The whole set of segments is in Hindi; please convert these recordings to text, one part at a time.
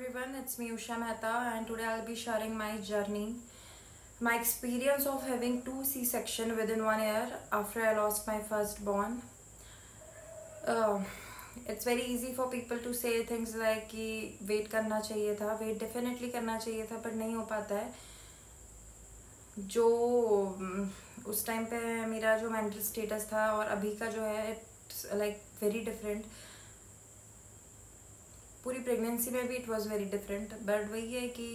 everyone, it's me Usha Mehta and today I'll be sharing my journey, my experience of having two C-section within 1 year after I lost my firstborn. Uh, it's very easy for people to say things like कि wait करना चाहिए था, wait definitely करना चाहिए था पर नहीं हो पाता है. जो उस टाइम पे मेरा जो मेंटल स्टेटस था और अभी का जो है इट्स लाइक वेरी डिफरेंट. पूरी प्रेगनेंसी में भी it was very different but वही है कि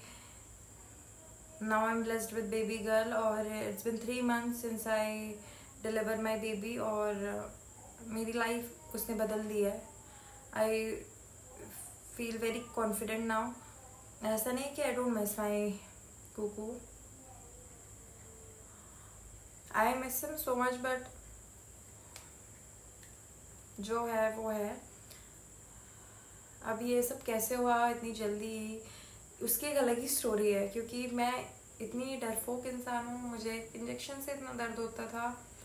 now I am blessed with baby girl और it's been 3 months since I deliver my baby और मेरी लाइफ उसने बदल दी है. I feel very confident now. ऐसा नहीं कि I don't miss my Kuku. I miss him so much but जो है वो है. अब ये सब कैसे हुआ इतनी जल्दी उसकी एक अलग ही स्टोरी है क्योंकि मैं इतनी डरपोक इंसान हूँ. मुझे इंजेक्शन से इतना दर्द होता था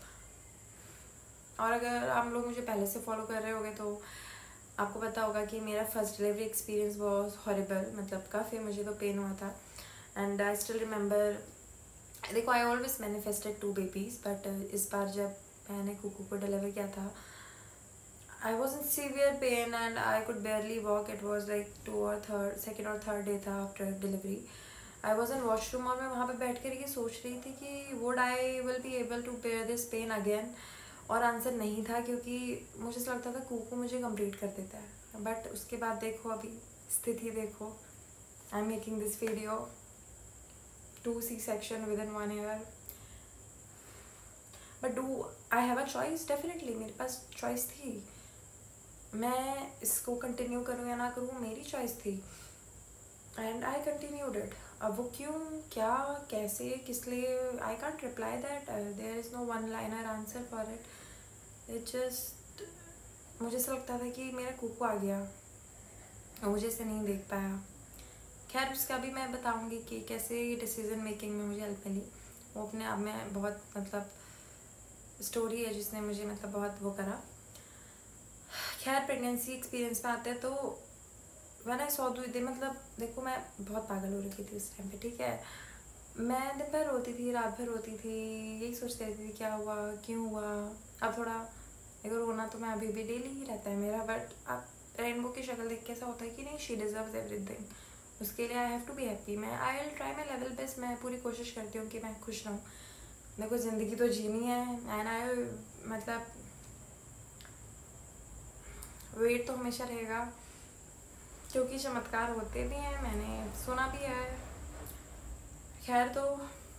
और अगर आप लोग मुझे पहले से फॉलो कर रहे होंगे तो आपको पता होगा कि मेरा फर्स्ट डिलीवरी एक्सपीरियंस बहुत हॉरिबल. मतलब काफ़ी मुझे तो पेन हुआ था एंड आई स्टिल रिमेंबर. देखो I always manifested 2 babies but इस बार जब मैंने कुकू को डिलीवर किया था I was in severe pain and I could barely walk. It was like second or third day था after delivery. I was in washroom और मैं वहाँ पे बैठ कर ये सोच रही थी कि would I will be able to bear this pain again. और आंसर नहीं था क्योंकि मुझे ऐसा लगता था कुकू मुझे कंप्लीट कर देता है. बट उसके बाद देखो अभी स्थिति देखो. I am making this video 2 C-section within 1 year. But do I have a choice? Definitely मेरे पास चॉइस थी. मैं इसको कंटिन्यू करूँ या ना करूँ मेरी चॉइस थी एंड आई कंटिन्यूड इट. अब वो क्यों, क्या, कैसे, किस लिए, I can't reply that. There is no one liner answer for it. It just मुझे ऐसा लगता था कि मेरा कुकू आ गया और मुझे इसे नहीं देख पाया. खैर उसका भी मैं बताऊँगी कि कैसे डिसीजन मेकिंग में मुझे हेल्प मिली. वो अपने आप में बहुत मतलब स्टोरी है जिसने मुझे मतलब बहुत वो करा. खैर प्रेगनेंसी एक्सपीरियंस पे आते हैं तो व्हेन आई सॉ दे मतलब देखो मैं बहुत पागल हो रही थी उस टाइम पे. ठीक है, मैं दिन भर रोती थी, रात भर रोती थी, यही सोचती रहती थी क्या हुआ, क्यों हुआ. अब थोड़ा अगर रोना तो मैं अभी भी डेली ही रहता है मेरा. बट अब रेनबो की शक्ल देख के ऐसा होता है कि नहीं शी डिजर्व्स एवरीथिंग. उसके लिए I have to be happy. मैं I will try my level best. मैं पूरी कोशिश करती हूँ कि मैं खुश रहूँ. मेरे को ज़िंदगी तो जीनी है एंड आई मतलब वेट तो हमेशा रहेगा क्योंकि चमत्कार होते भी हैं, मैंने सुना भी है. खैर तो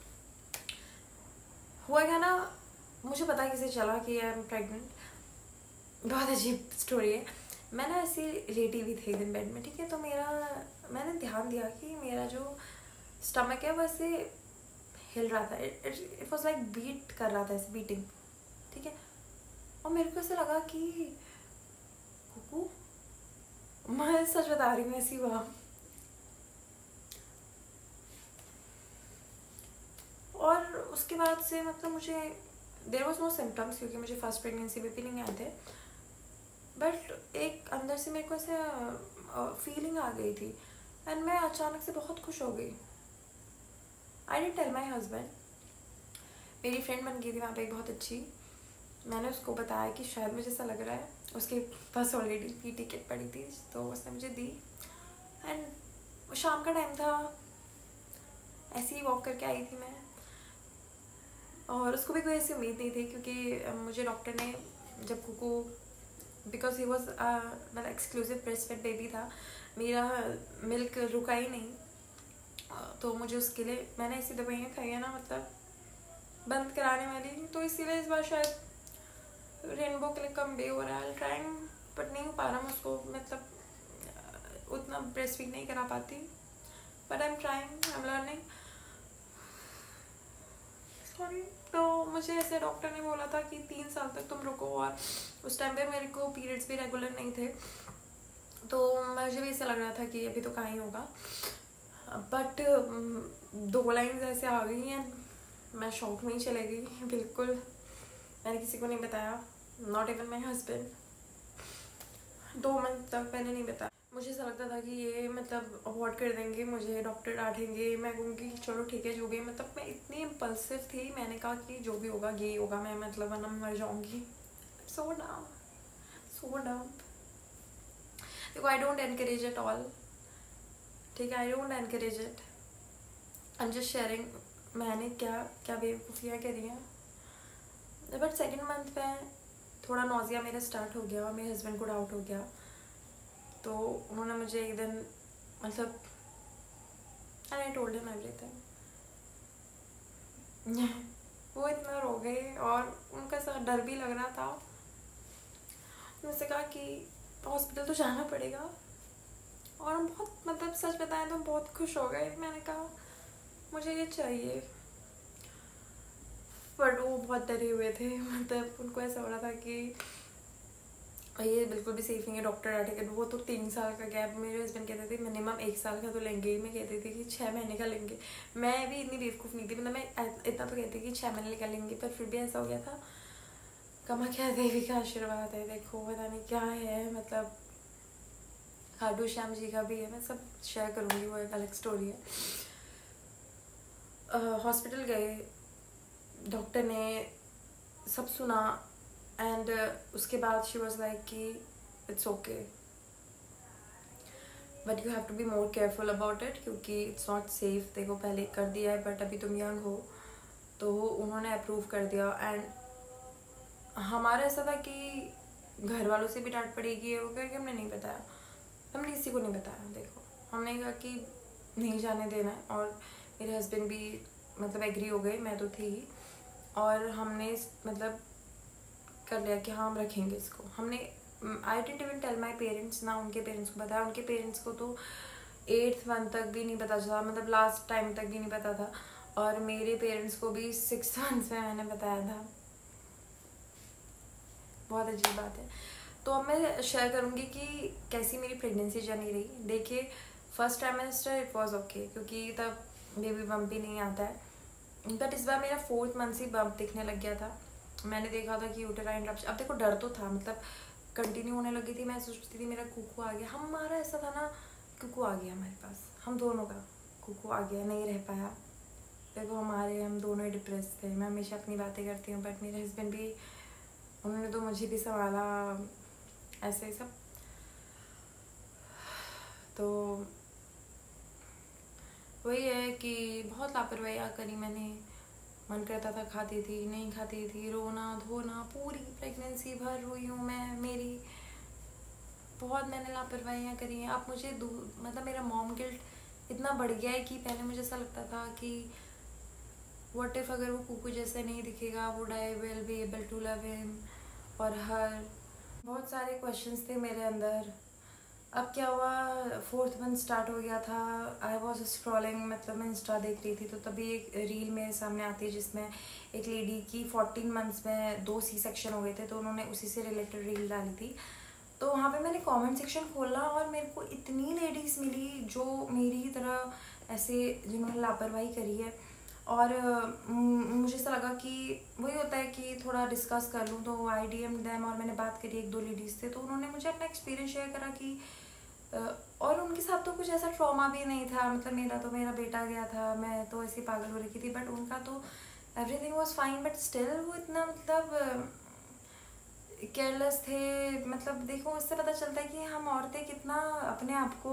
हुआ क्या ना, मुझे पता कैसे चला कि आई एम प्रेग्नेंट. बहुत अजीब स्टोरी है. मैं ना ऐसी लेटी हुई थी एक दिन बेड में. ठीक है, तो मैंने ध्यान दिया कि मेरा जो स्टमक है वो ऐसे हिल रहा था. इट वॉज लाइक बीट कर रहा था, ऐसे बीटिंग. ठीक है, और मेरे को ऐसे लगा कि कुकू, मैं सच बता रही हूँ ऐसी हुआ. और उसके बाद से मतलब मुझे देयर वॉज नो सिम्टम्स क्योंकि मुझे फर्स्ट प्रेगनेंसी में भी नहीं आए थे. बट एक अंदर से मेरे को ऐसे फीलिंग आ गई थी एंड मैं अचानक से बहुत खुश हो गई. I didn't tell my husband. मेरी फ्रेंड बन गई थी वहाँ पे एक बहुत अच्छी. मैंने उसको बताया कि शायद मुझे ऐसा लग रहा है. उसके पास ऑलरेडी की टिकट पड़ी थी तो उसने मुझे दी एंड शाम का टाइम था. ऐसे ही वॉक करके आई थी मैं और उसको भी कोई ऐसी उम्मीद नहीं थी क्योंकि मुझे डॉक्टर ने जब कुकू बिकॉज ही वॉज मतलब एक्सक्लूसिव ब्रेस्ट फेड बेबी था, मेरा मिल्क रुका ही नहीं. तो मुझे उसके लिए मैंने ऐसी दवाइयाँ खाई है ना मतलब बंद कराने वाली. तो इसीलिए इस बार शायद रेनबो के लिए कम बे हो रहा है. ट्राइंग बट नहीं हो पा रहा. मैं उसको मतलब उतना ब्रेस्ट फीड नहीं करा पाती. But I am trying, I am learning. Sorry. तो मुझे ऐसे डॉक्टर ने बोला था कि 3 साल तक तुम रुको. और उस टाइम पे मेरे को पीरियड्स भी रेगुलर नहीं थे तो मुझे भी ऐसा लग रहा था कि अभी तो कहाँ ही होगा. बट 2 लाइन्स ऐसे आ गई हैं, मैं शॉक में ही चले गई बिल्कुल. मैंने किसी को नहीं बताया, not even my husband. 2 month तक मैंने नहीं बताया. मुझे ऐसा लगता था कि ये मतलब अवॉइड कर देंगे, मुझे डॉक्टर डांटेंगे, मैं कहूँगी कि चलो ठीक है जो भी, मतलब मैं इतनी इम्पल्सिव थी, मैंने कहा कि जो भी होगा ये होगा, मैं मतलब वरना मर जाऊँगी। सो डम, सो डम। देखो I don't encourage it all, ठीक है, I don't encourage it, I am just sharing मैंने क्या क्या बेवकूफ़ियाँ करी हैं। बट सेकेंड मंथ में थोड़ा नौजिया मेरा स्टार्ट हो गया और मेरे हस्बैंड को डाउट हो गया, तो उन्होंने मुझे एक दिन मतलब and I told him everything. वो इतना रो गए और उनका सा डर भी लग रहा था। उनसे कहा कि हॉस्पिटल तो जाना पड़ेगा, और हम बहुत मतलब सच बताएं तो बहुत खुश हो गए। मैंने कहा मुझे ये चाहिए, बट वो बहुत डरे हुए थे, मतलब उनको ऐसा हो रहा था कि ये बिल्कुल भी सेफ नहीं है, डॉक्टर डांटेगा। वो तो 3 साल का गैप, मेरे हस्बैंड कहते थे मिनिमम 1 साल का तो लेंगे ही, मैं कहती थी कि 6 महीने का लेंगे। मैं भी इतनी बेवकूफ़ नहीं थी, मतलब मैं इतना तो कहती कि 6 महीने का लेंगे, पर फिर भी ऐसा हो गया था। कमा क्या देवी का आशीर्वाद है, देखो पता नहीं क्या है, मतलब खाटू श्याम जी का भी है, मैं सब शेयर करूँगी, वो एक अलग स्टोरी है। हॉस्पिटल गए, डॉक्टर ने सब सुना एंड उसके बाद शी वॉज लाइक कि it's okay but you have to be more careful about it, क्योंकि इट्स नॉट सेफ। देखो पहले कर दिया है बट अभी तुम यंग हो, तो उन्होंने अप्रूव कर दिया। एंड हमारा ऐसा था कि घर वालों से भी डांट पड़ेगी, वो करके हमने नहीं बताया, हमने किसी को नहीं बताया। देखो हमने कहा कि नहीं जाने देना है, और मेरे हस्बैंड भी मतलब एग्री हो गए, मैं तो थी, और हमने मतलब कर लिया कि हाँ हम रखेंगे इसको। हमने I didn't even tell my parents, ना उनके पेरेंट्स को बताया। उनके पेरेंट्स को तो 8th मंथ तक भी नहीं पता चला, मतलब लास्ट टाइम तक भी नहीं पता था, और मेरे पेरेंट्स को भी 6th मंथ में मैंने बताया था। बहुत अजीब बात है। तो अब मैं शेयर करूँगी कि कैसी मेरी प्रेगनेंसी जर्नी रही। देखिए first trimester it was okay, क्योंकि तब बेबी बम्प भी नहीं आता है, बट इस बार मेरा 4th मंथ से बम्प दिखने लग गया था। मैंने देखा था कि यूटेराइन रप्चर, अब देखो डर तो था, मतलब कंटिन्यू होने लगी थी, मैं सोचती थी मेरा कुकू आ गया। हमारा ऐसा था ना, कुकू आ गया हमारे पास, हम दोनों का कुकू आ गया, नहीं रह पाया। देखो हम दोनों ही डिप्रेस थे। मैं हमेशा अपनी बातें करती हूँ, बट मेरे हस्बैंड भी, उन्होंने तो मुझे भी संभाला, ऐसे ही सब। तो वही है कि बहुत लापरवाही करी मैंने, मन करता था खाती थी, नहीं खाती थी, रोना धोना, पूरी प्रेगनेंसी भर रोई हूँ मैं। मेरी बहुत मैंने लापरवाहियाँ करी हैं। अब मुझे मतलब मेरा मॉम गिल्ट इतना बढ़ गया है कि पहले मुझे ऐसा लगता था कि व्हाट इफ़ अगर वो कुकू जैसे नहीं दिखेगा, would I will be able to love him और हर। बहुत सारे क्वेश्चंस थे मेरे अंदर। अब क्या हुआ, 4th मंथ स्टार्ट हो गया था, आई वॉज स्क्रॉलिंग, मतलब मैं इंस्टा देख रही थी, तो तभी एक रील मेरे सामने आती है जिसमें एक लेडी की 14 मंथ्स में 2 C-सेक्शन हो गए थे, तो उन्होंने उसी से रिलेटेड रील डाली थी। तो वहाँ पे मैंने कमेंट सेक्शन खोला और मेरे को इतनी लेडीज़ मिली जो मेरी ही तरह ऐसे जिन्होंने लापरवाही करी है, और मुझे ऐसा लगा कि वही होता है कि थोड़ा डिस्कस कर लूँ, तो आई DM दैम, और मैंने बात करी 1-2 लेडीज़ थे, तो उन्होंने मुझे अपना एक्सपीरियंस शेयर करा कि और उनके साथ तो कुछ ऐसा ट्रॉमा भी नहीं था, मतलब मेरा बेटा गया था, मैं तो ऐसी पागल हो रही थी, बट उनका तो everything was fine, but still वो इतना मतलब केयरलेस थे। मतलब देखो उससे पता चलता है कि हम औरतें कितना अपने आप को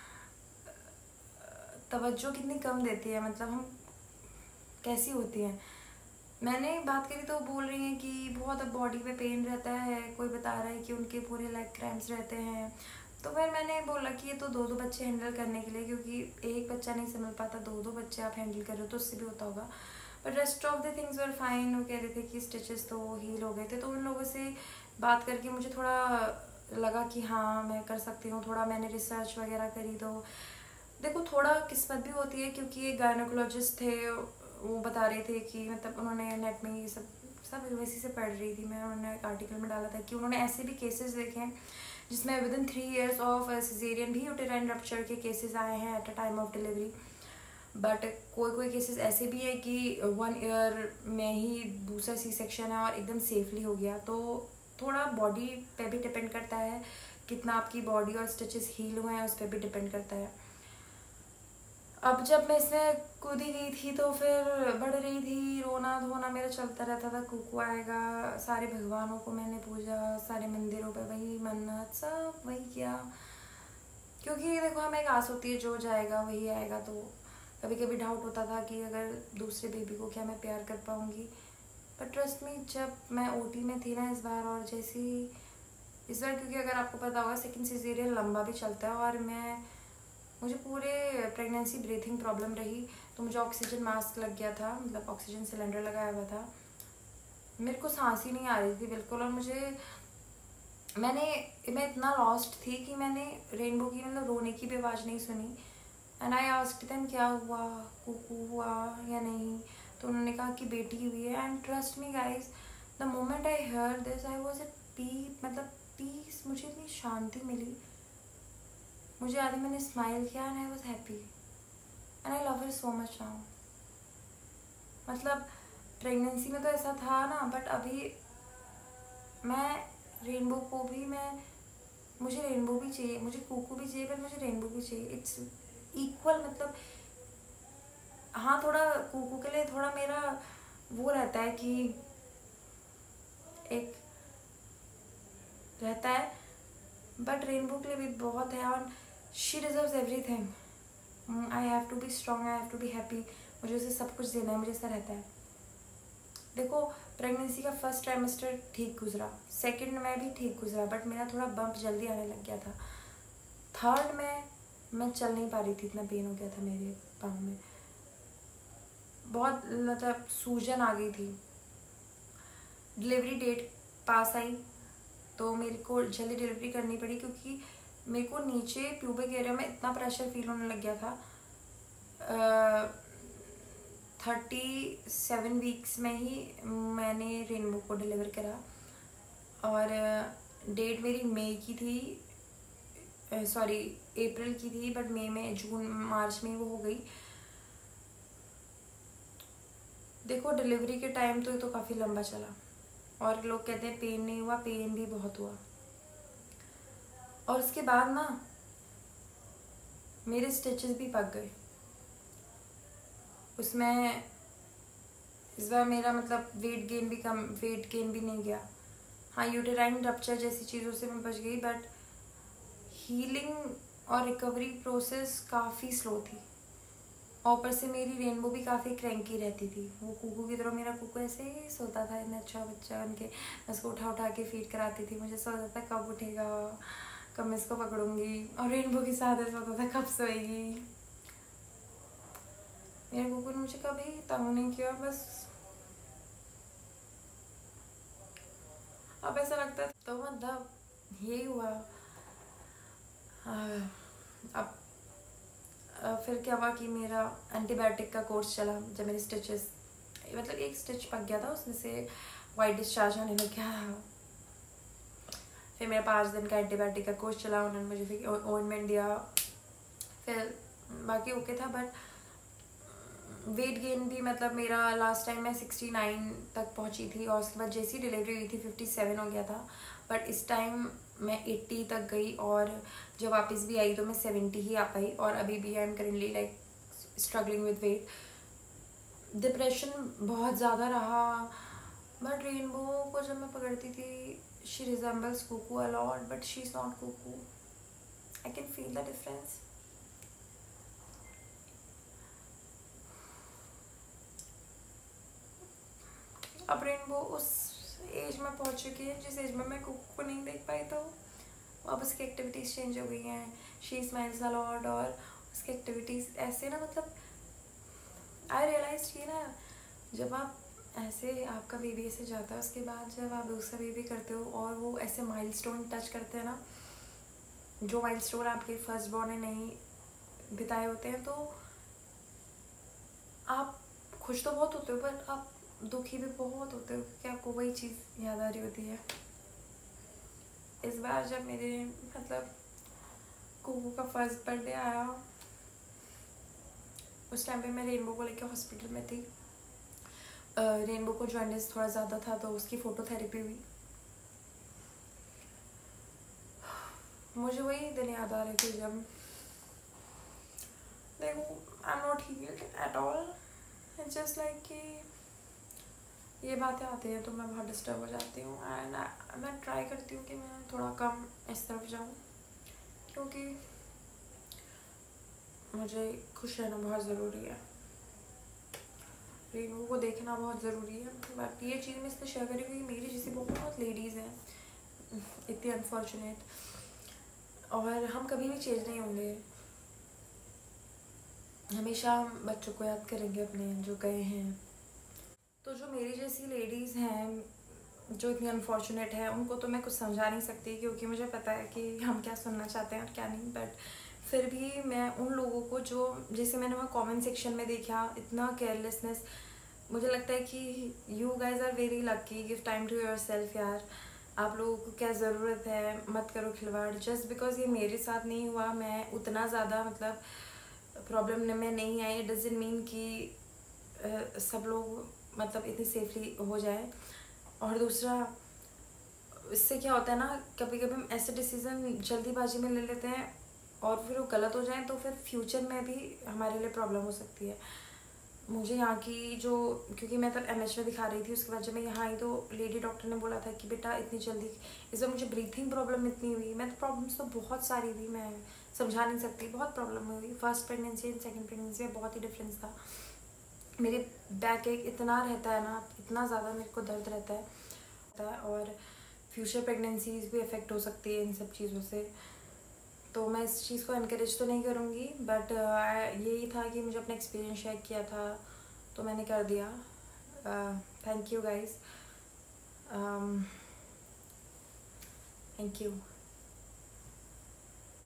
तवज्जो कितनी कम देती है, मतलब हम कैसी होती हैं। मैंने बात करी तो बोल रही हैं कि बहुत अब बॉडी पे पेन रहता है, कोई बता रहा है कि उनके पूरे लेग क्रैम्प्स रहते हैं। तो फिर मैंने बोला कि ये तो 2-2 बच्चे हैंडल करने के लिए, क्योंकि एक बच्चा नहीं संभल पाता, 2-2 बच्चे आप हैंडल कर रहे हो तो उससे भी होता होगा, but rest of the things were fine. वो कह रहे थे कि स्टिचेस तो हील हो गए थे, तो उन लोगों से बात करके मुझे थोड़ा लगा कि हाँ मैं कर सकती हूँ। थोड़ा मैंने रिसर्च वगैरह करी, तो देखो थोड़ा किस्मत भी होती है, क्योंकि एक गायनोकोलॉजिस्ट थे, वो बता रहे थे कि मतलब उन्होंने नेट में ये सब वैसी से पढ़ रही थी मैं, उन्होंने एक आर्टिकल में डाला था कि उन्होंने ऐसे भी केसेस देखे हैं जिसमें विदिन 3 years ऑफ सिजेरियन भी यूटेराइन रप्चर के केसेस आए हैं at a time of delivery. But कोई केसेस ऐसे भी है कि 1 year में ही दूसरा C-सेक्शन है और एकदम सेफली हो गया। तो थोड़ा बॉडी पे भी डिपेंड करता है कितना आपकी बॉडी और स्टिचेस हील हुए हैं उस पर भी डिपेंड करता है। अब जब मैं इसमें कूदी गई थी तो फिर बढ़ रही थी, रोना धोना मेरा चलता रहता था, कुकू आएगा, सारे भगवानों को मैंने पूजा, सारे मंदिरों पे वही मन्नत सब वही किया, क्योंकि देखो हमें एक आस होती है जो जाएगा वही आएगा। तो कभी कभी डाउट होता था कि अगर दूसरे बेबी को क्या मैं प्यार कर पाऊँगी, बट ट्रस्ट मी जब मैं ओटी में थी ना इस बार, और जैसे ही इस बार, क्योंकि अगर आपको पता होगा सेकंड सिजेरियन लंबा भी चलता है, और मुझे पूरे प्रेगनेंसी ब्रीथिंग प्रॉब्लम रही, तो मुझे ऑक्सीजन मास्क लग गया था, मतलब ऑक्सीजन सिलेंडर लगाया हुआ था, मेरे को सांस ही नहीं आ रही थी बिल्कुल। और मैं इतना लॉस्ट थी कि मैंने रेनबो की मतलब रोने की भी आवाज़ नहीं सुनी। एंड आई आस्क्ड देम क्या हुआ, कुकू हुआ या नहीं, तो उन्होंने कहा कि बेटी हुई है। And trust me guys, the moment I heard this I was at peace, मुझे इतनी शांति मिली, मुझे याद है मैंने स्माइल किया and I was happy and I love her so much now. मतलब प्रेगनेंसी में तो ऐसा था ना, बट अभी मैं रेनबो को भी मुझे रेनबो भी चाहिए, मुझे कुकू भी चाहिए, पर मुझे रेनबो भी चाहिए, इट्स इक्वल। मतलब हाँ, थोड़ा कुकू के लिए थोड़ा मेरा वो रहता है कि एक रहता है, बट रेनबो के लिए भी बहुत है। और she deserves everything. I have to be strong, I have to be happy, मुझे उसे सब कुछ देना है, मुझे ऐसा रहता है। देखो प्रेगनेंसी का फर्स्ट ट्राइमेस्टर ठीक गुजरा, सेकंड में भी ठीक गुजरा, बट मेरा थोड़ा बम्प जल्दी आने लग गया था। थर्ड में मैं चल नहीं पा रही थी, इतना पेन हो गया था मेरे पाँव में, बहुत मतलब सूजन आ गई थी। डिलीवरी डेट पास आई तो मेरे को जल्दी डिलीवरी करनी पड़ी, क्योंकि मेरे को नीचे प्यूबिक एरिया में इतना प्रेशर फील होने लग गया था। 37 वीक्स में ही मैंने रेनबो को डिलीवर करा, और डेट मेरी मई की थी, सॉरी अप्रैल की थी, बट मई में मार्च में वो हो गई। देखो डिलीवरी के टाइम तो ये तो काफ़ी लंबा चला, और लोग कहते हैं पेन नहीं हुआ, पेन भी बहुत हुआ। और उसके बाद ना मेरे स्टिचेस भी पक गए उसमें। इस बार मेरा मतलब वेट गेन भी नहीं गया। हाँ, यूटेराइन रप्चर जैसी चीज़ों से मैं बच गई, बट हीलिंग और रिकवरी प्रोसेस काफ़ी स्लो थी। और ऊपर से मेरी रेनबो भी काफ़ी क्रैंकी रहती थी, वो कुकू की तरह। मेरा कुकू ऐसे ही सोता था, इतना अच्छा बच्चा बन के, मैं उसको उठा के फीड कराती थी, मुझे सोचता था कब उठेगा, कब मैं इसको पकड़ूंगी। और रेनबो के साथ ऐसा होता था कब सोएगी। मेरे कुकू ने मुझे कभी तंग नहीं किया, बस अब ऐसा लगता है तो मतलब यही हुआ। अब फिर क्या हुआ कि मेरा एंटीबायोटिक का कोर्स चला। जब मेरे स्टिचेस मतलब एक स्टिच पक गया था, उसमें से वाइट डिस्चार्ज होने लग गया। फिर मेरा 5 दिन का एंटीबायोटिक का कोर्स चला, उन्होंने मुझे फिर ऑइंटमेंट दिया, फिर बाकी ओके था। बट वेट गेन भी, मतलब मेरा लास्ट टाइम मैं 69 तक पहुंची थी, और उसके बाद जैसी डिलीवरी हुई थी 57 हो गया था। बट इस टाइम मैं 80 तक गई, और जब वापस भी आई तो मैं 70 ही आ पाई। और अभी भी I am currently like struggling with weight. Depression बहुत ज़्यादा रहा। बट रेनबो को जब मैं पकड़ती थी, she resembles Kuku a lot, but she is not Kuku. I can feel the difference. अब रेनबो उस एज में पहुंच चुकी है जिस एज में मैं कुकू को नहीं देख पाई, तो अब उसकी एक्टिविटीज़ चेंज हो गई हैं। शी स्माइल्स अ लॉट, और उसकी एक्टिविटीज़ ऐसे ना, मतलब आई रियलाइज कि ना, जब आप ऐसे आपका बेबी ऐसे जाता है, उसके बाद जब आप दूसरा बेबी करते हो और वो ऐसे माइलस्टोन टच करते हैं ना, जो माइलस्टोन आपके फर्स्ट बॉर्न ने नहीं बिताए होते हैं, तो आप खुश तो बहुत होते हो, पर आप दुखी भी बहुत होते हो, क्योंकि आपको वही चीज़ याद आ रही होती है। इस बार जब मेरे मतलब कुकू का फर्स्ट बर्थडे आया, उस टाइम पे मैं रेनबो को लेकर हॉस्पिटल में थी। रेनबो को जॉइंटिस थोड़ा ज़्यादा था, तो उसकी फ़ोटोथेरेपी हुई। मुझे वही दिन याद आ रहे थे जब देखो I am not healed at all, it's just like कि ये बातें आती हैं तो मैं बहुत डिस्टर्ब हो जाती हूँ। एंड मैं ट्राई करती हूँ कि मैं थोड़ा कम इस तरफ जाऊँ, क्योंकि मुझे खुश रहना बहुत ज़रूरी है, रेनू को देखना बहुत ज़रूरी है। बट ये चीज़ मैं इसलिए शेयर करी क्योंकि मेरी जैसी बहुत लेडीज़ हैं इतनी अनफॉर्चुनेट, और हम कभी भी चेंज नहीं होंगे। हमेशा हम बच्चों को याद करेंगे अपने जो गए हैं। तो जो मेरी जैसी लेडीज़ हैं जो इतनी अनफॉर्चुनेट है, उनको तो मैं कुछ समझा नहीं सकती, क्योंकि मुझे पता है कि हम क्या सुनना चाहते हैं और क्या नहीं। बट फिर भी मैं उन लोगों को जो, जैसे मैंने वहाँ कमेंट सेक्शन में देखा इतना केयरलेसनेस, मुझे लगता है कि you guys are very lucky, give time to yourself यार। आप लोगों को क्या ज़रूरत है, मत करो खिलवाड़। जस्ट बिकॉज ये मेरे साथ नहीं हुआ, मैं उतना ज़्यादा मतलब प्रॉब्लम में नहीं आई, इट डजंट मीन कि सब लोग मतलब इतनी सेफली हो जाए। और दूसरा, इससे क्या होता है ना, कभी कभी हम ऐसे डिसीज़न जल्दीबाजी में ले लेते हैं और फिर वो गलत हो जाए, तो फिर फ्यूचर में भी हमारे लिए प्रॉब्लम हो सकती है। मुझे यहाँ की जो, क्योंकि मैं तब एमएच में दिखा रही थी, उसके बाद जब मैं यहाँ आई तो लेडी डॉक्टर ने बोला था कि बेटा इतनी जल्दी, इस बार मुझे ब्रीथिंग प्रॉब्लम इतनी हुई। मैं तो प्रॉब्लम्स तो बहुत सारी हुई, मैं समझा नहीं सकती, बहुत प्रॉब्लम हुई। First pregnancy and second pregnancy में बहुत ही डिफरेंस था। मेरे बैक एक इतना रहता है ना, इतना ज़्यादा मेरे को दर्द रहता है, और फ्यूचर प्रेगनेंसीज भी अफेक्ट हो सकती है इन सब चीज़ों से। तो मैं इस चीज़ को इनकरेज तो नहीं करूँगी, बट यही था कि मुझे अपना एक्सपीरियंस शेयर किया था तो मैंने कर दिया। Thank you guys, thank you.